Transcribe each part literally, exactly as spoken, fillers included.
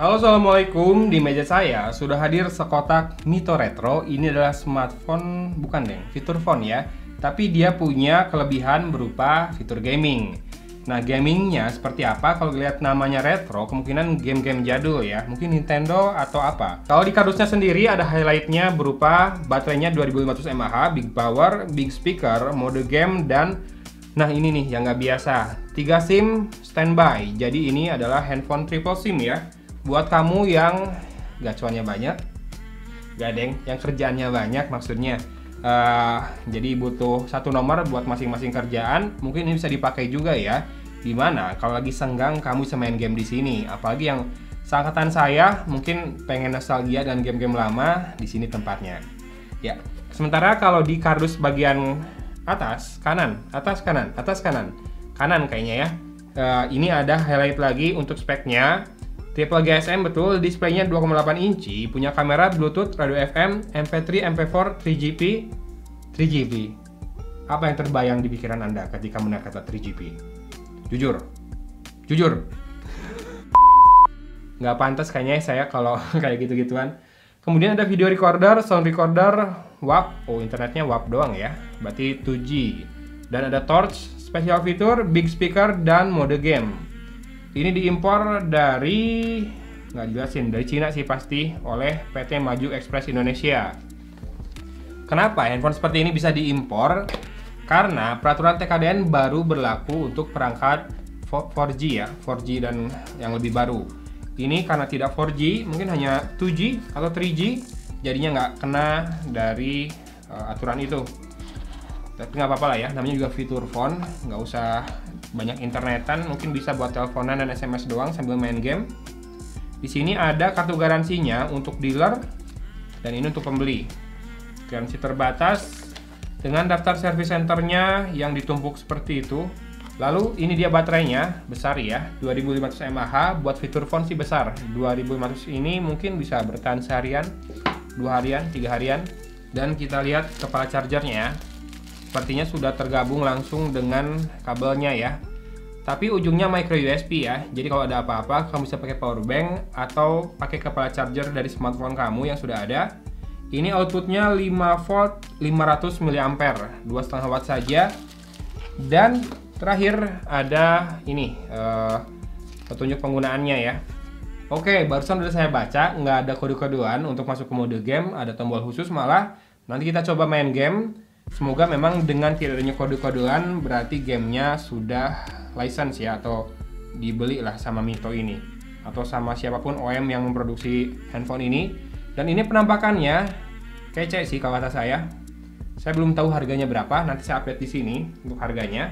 Halo, assalamualaikum. Di meja saya sudah hadir sekotak Mito Retro. Ini adalah smartphone, bukan deng, fitur phone ya. Tapi dia punya kelebihan berupa fitur gaming. Nah, gamingnya seperti apa? Kalau lihat namanya retro, kemungkinan game-game jadul ya. Mungkin Nintendo atau apa. Kalau di kardusnya sendiri ada highlightnya berupa baterainya dua ribu lima ratus mAh, big power, big speaker, mode game, dan nah ini nih yang nggak biasa, tiga SIM standby. Jadi ini adalah handphone triple SIM ya. Buat kamu yang gacuannya banyak, gak deng, yang kerjaannya banyak maksudnya. Uh, jadi butuh satu nomor buat masing-masing kerjaan. Mungkin ini bisa dipakai juga ya. Dimana kalau lagi senggang kamu bisa main game di sini. Apalagi yang seangkatan saya mungkin pengen nostalgia dan game-game lama, di sini tempatnya. Ya. Sementara kalau di kardus bagian atas kanan, atas kanan, atas kanan, kanan kayaknya ya. Uh, ini ada highlight lagi untuk speknya. Triple G S M betul, displaynya dua koma delapan inci, punya kamera, Bluetooth, radio F M, M P tiga, M P empat, tiga G P, tiga G B. Apa yang terbayang di pikiran Anda ketika mendengar kata tiga G P? Jujur, jujur. Nggak pantas kayaknya saya kalau kayak gitu-gituan. Kemudian ada video recorder, sound recorder, W A V. Oh, internetnya W A V doang ya, berarti dua G. Dan ada torch, special fitur, big speaker, dan mode game. Ini diimpor dari, nggak jelasin, dari Cina sih pasti, oleh P T Maju Express Indonesia. Kenapa handphone seperti ini bisa diimpor? Karena peraturan T K D N baru berlaku untuk perangkat empat G ya, empat G dan yang lebih baru. Ini karena tidak empat G, mungkin hanya dua G atau tiga G, jadinya nggak kena dari uh, aturan itu. Tapi nggak apa-apa lah ya, namanya juga fitur phone, nggak usah banyak internetan, mungkin bisa buat teleponan dan S M S doang sambil main game. Di sini ada kartu garansinya untuk dealer dan ini untuk pembeli. Garansi terbatas dengan daftar service centernya yang ditumpuk seperti itu. Lalu ini dia baterainya, besar ya, dua ribu lima ratus mAh. Buat fitur phone sih besar. dua ribu lima ratus ini mungkin bisa bertahan seharian, dua harian, tiga harian. Dan kita lihat kepala chargernya ya. Sepertinya sudah tergabung langsung dengan kabelnya ya. Tapi ujungnya micro U S B ya. Jadi kalau ada apa-apa kamu bisa pakai power bank atau pakai kepala charger dari smartphone kamu yang sudah ada. Ini outputnya lima volt lima ratus miliampere, dua koma lima watt saja. Dan terakhir ada ini uh, petunjuk penggunaannya ya. Oke, barusan udah saya baca, nggak ada kode-kodean untuk masuk ke mode game, ada tombol khusus malah. Nanti kita coba main game. Semoga memang dengan tidak adanya kode-kodean berarti gamenya sudah license ya, atau dibeli lah sama Mito ini atau sama siapapun O E M yang memproduksi handphone ini. Dan ini penampakannya kece sih kalau kata saya. Saya belum tahu harganya berapa, nanti saya update di sini untuk harganya.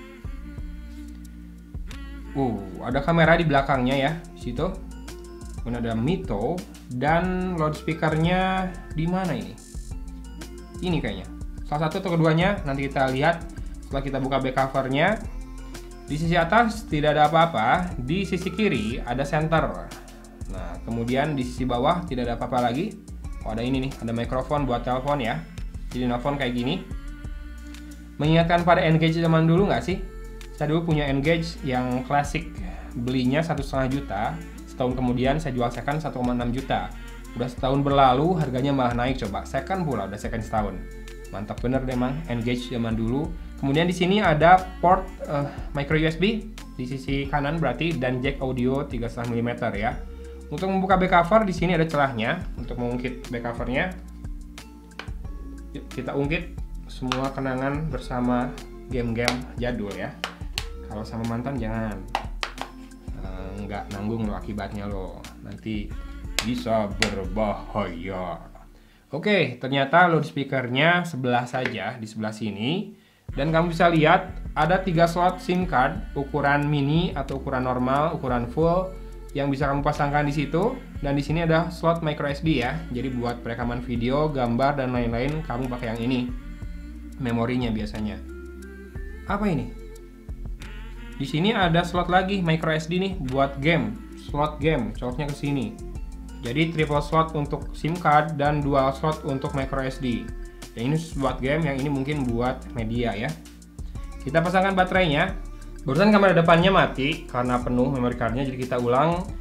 Uh, ada kamera di belakangnya ya, di situ. Kemudian ada Mito dan loudspeakernya di mana ini? Ini kayaknya. Salah satu atau keduanya nanti kita lihat setelah kita buka back covernya. Di sisi atas tidak ada apa-apa, di sisi kiri ada center. Nah, kemudian di sisi bawah tidak ada apa-apa lagi. Oh, ada ini nih, ada mikrofon buat telepon ya. Jadi nelfon kayak gini. Mengingatkan pada N-Gage zaman dulu nggak sih? Saya dulu punya N-Gage yang klasik, belinya satu setengah juta. Setahun kemudian saya jual second satu koma enam juta. Udah setahun berlalu, harganya malah naik coba. Second pula, udah second setahun. Mantap bener deh emang N-Gage zaman dulu. Kemudian di sini ada port uh, micro U S B di sisi kanan berarti, dan jack audio tiga koma lima milimeter ya. Untuk membuka back cover di sini ada celahnya untuk mengungkit back covernya. Yuk, kita ungkit semua kenangan bersama game-game jadul ya. Kalau sama mantan jangan, uh, nggak nanggung lo akibatnya lo, nanti bisa berbahaya. Oke, ternyata loudspeakernya sebelah saja, di sebelah sini. Dan kamu bisa lihat ada tiga slot SIM card, ukuran mini atau ukuran normal, ukuran full, yang bisa kamu pasangkan di situ. Dan di sini ada slot micro S D ya. Jadi buat perekaman video, gambar dan lain-lain kamu pakai yang ini. Memorinya biasanya. Apa ini? Di sini ada slot lagi micro S D nih buat game, slot game, coloknya ke sini. Jadi triple slot untuk SIM card dan dual slot untuk micro S D. Yang ini buat game, yang ini mungkin buat media ya. Kita pasangkan baterainya. Barusan kamera depannya mati karena penuh memory cardnya, jadi kita ulang.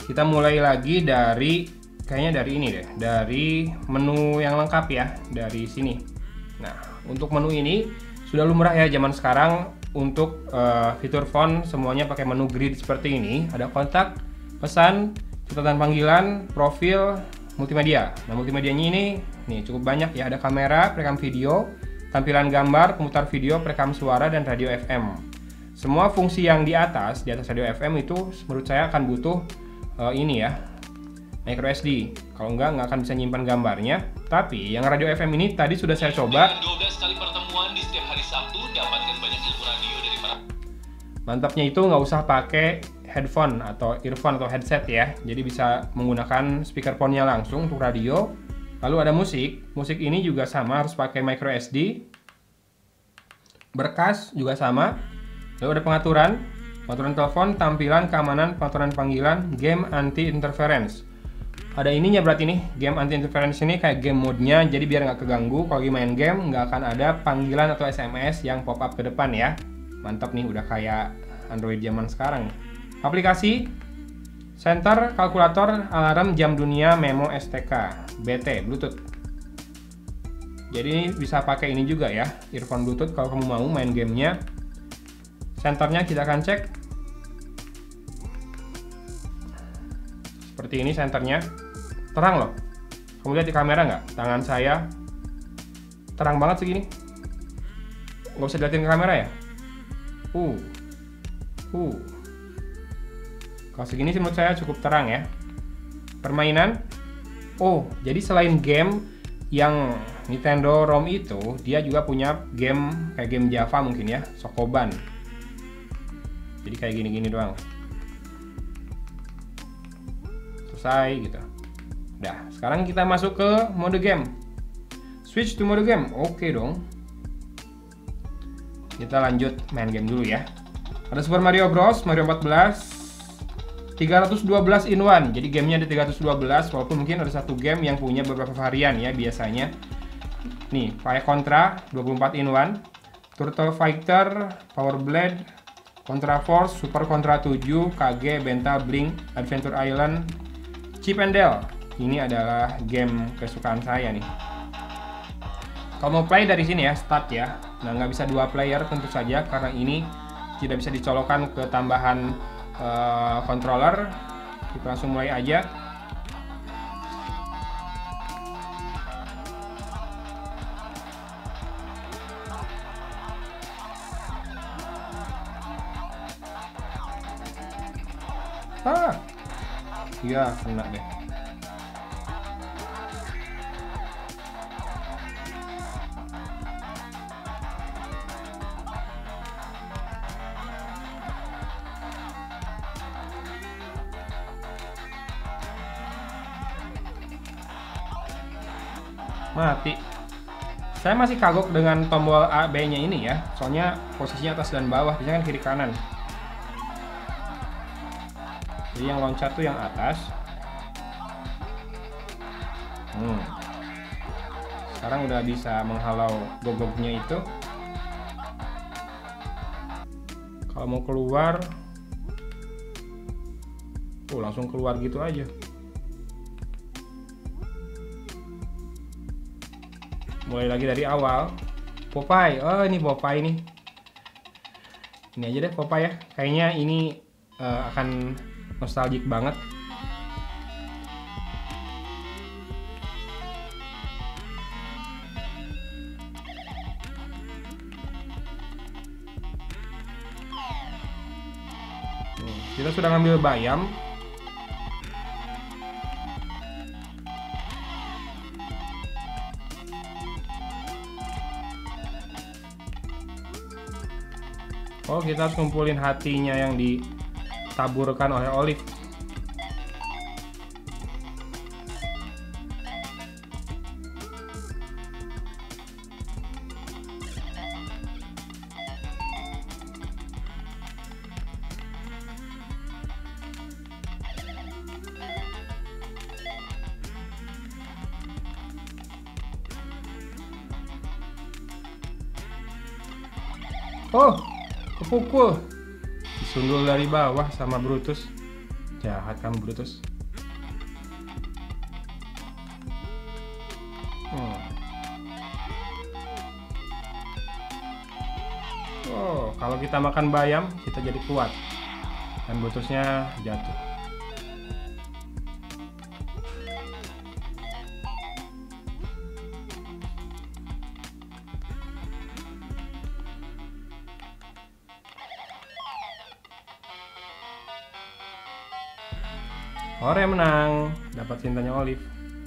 kita mulai lagi dari kayaknya dari ini deh, dari menu yang lengkap ya, dari sini. Nah, untuk menu ini sudah lumrah ya zaman sekarang untuk uh, fitur phone semuanya pakai menu grid seperti ini. Ada kontak, pesan, catatan panggilan, profil, multimedia. Nah, multimedianya ini nih cukup banyak ya, ada kamera, perekam video, tampilan gambar, pemutar video, perekam suara, dan radio F M. Semua fungsi yang di atas, di atas radio F M itu menurut saya akan butuh uh, ini ya, micro S D. Kalau enggak, nggak akan bisa nyimpan gambarnya. Tapi yang radio F M ini tadi sudah saya coba. dua belas kali pertemuan di setiap hari Sabtu, dapatkan banyak ilmu radio dari para... Mantapnya itu nggak usah pakai headphone atau earphone atau headset ya. Jadi bisa menggunakan speakerphone-nya langsung untuk radio. Lalu ada musik. Musik ini juga sama, harus pakai micro S D. Berkas juga sama. Lalu ada pengaturan, pengaturan telepon, tampilan, keamanan, pengaturan panggilan, game anti interference. Ada ininya berarti nih, game anti interference ini kayak game mode-nya, jadi biar nggak keganggu kalau lagi main game, nggak akan ada panggilan atau S M S yang pop up ke depan ya. Mantap nih, udah kayak Android zaman sekarang. Aplikasi, center, kalkulator, alarm, jam dunia, memo, S T K, B T, Bluetooth. Jadi ini bisa pakai ini juga ya, earphone Bluetooth kalau kamu mau main gamenya. Senternya kita akan cek. Seperti ini senternya. Terang loh. Kamu lihat di kamera nggak? Tangan saya terang banget segini. Nggak usah dilihatin ke kamera ya. Uh. Uh. Kalau segini sih menurut saya cukup terang ya. Permainan. Oh, jadi selain game yang Nintendo ROM itu, dia juga punya game kayak game Java mungkin ya, Sokoban. Jadi kayak gini-gini doang. Selesai gitu. Nah, sekarang kita masuk ke mode game. Switch to mode game. Oke dong. Kita lanjut main game dulu ya. Ada Super Mario Bros, Mario empat belas, tiga ratus dua belas in one. Jadi gamenya ada tiga ratus dua belas, walaupun mungkin ada satu game yang punya beberapa varian ya biasanya. Nih, pakai Contra dua puluh empat in one, Turtle Fighter, Power Blade, Contra Force, Super Contra tujuh, K G, Benta, Blink, Adventure Island, Chip and Dale. Ini adalah game kesukaan saya nih. Kalau mau play dari sini ya, start ya. Nah, nggak bisa dua player tentu saja karena ini tidak bisa dicolokkan ke tambahan uh, controller. Kita langsung mulai aja. Ah, iya kena deh. Mati. Saya masih kagok dengan tombol A B-nya ini ya, soalnya posisinya atas dan bawah, biasanya kan kiri kanan. Jadi yang loncat tuh yang atas. Hmm. Sekarang udah bisa menghalau gogoknya itu. Kalau mau keluar, oh langsung keluar gitu aja. Mulai lagi dari awal. Popeye, oh ini Popeye nih. Ini aja deh Popeye ya. Kayaknya ini uh, akan nostalgic banget. Hmm, kita sudah ngambil bayam. Oh, kita harus ngumpulin hatinya yang ditaburkan oleh Olive. Oh, kepukul. Disundul dari bawah sama Brutus. Jahat kamu Brutus. Hmm. Oh, kalau kita makan bayam, kita jadi kuat. Dan Bluetooth-nya jatuh. Ore menang, dapat cintanya Olive.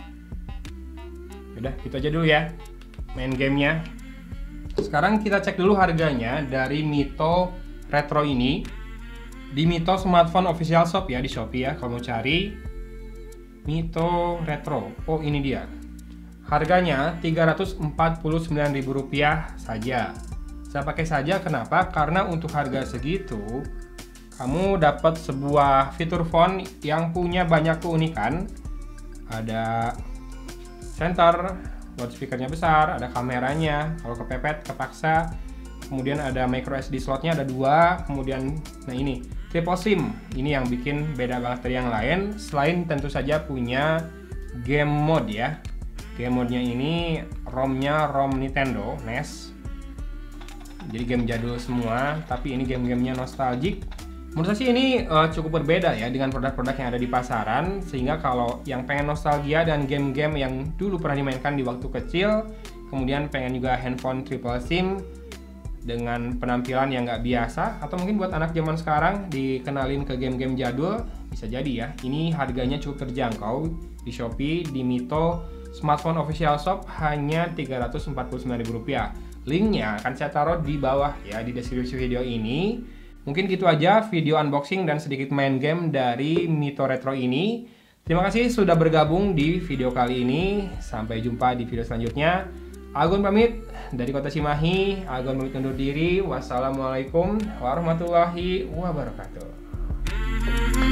Udah, gitu aja dulu ya main gamenya. Sekarang kita cek dulu harganya dari Mito Retro ini di Mito Smartphone Official Shop ya, di Shopee ya. Kalau mau cari Mito Retro, oh ini dia. Harganya tiga ratus empat puluh sembilan ribu rupiah saja. Saya pakai saja, kenapa? Karena untuk harga segitu kamu dapat sebuah fitur phone yang punya banyak keunikan. Ada sensor, loudspeakernya besar, ada kameranya, kalau kepepet kepaksa. Kemudian ada micro S D slotnya ada dua. Kemudian nah ini triple SIM, ini yang bikin beda banget dari yang lain. Selain tentu saja punya game mode ya. Game mode-nya ini ROM-nya ROM Nintendo N E S. Jadi game jadul semua, tapi ini game-gamenya nostalgic. Menurut saya sih ini uh, cukup berbeda ya dengan produk-produk yang ada di pasaran, sehingga kalau yang pengen nostalgia dan game-game yang dulu pernah dimainkan di waktu kecil, kemudian pengen juga handphone triple SIM dengan penampilan yang nggak biasa, atau mungkin buat anak zaman sekarang dikenalin ke game-game jadul, bisa jadi ya. Ini harganya cukup terjangkau di Shopee, di Mito Smartphone Official Shop hanya tiga ratus empat puluh sembilan ribu rupiah. Linknya akan saya taruh di bawah ya di deskripsi video ini. Mungkin gitu aja video unboxing dan sedikit main game dari Mito Retro ini. Terima kasih sudah bergabung di video kali ini. Sampai jumpa di video selanjutnya. Agun pamit dari Kota Cimahi. Agun pamit undur diri. Wassalamualaikum warahmatullahi wabarakatuh.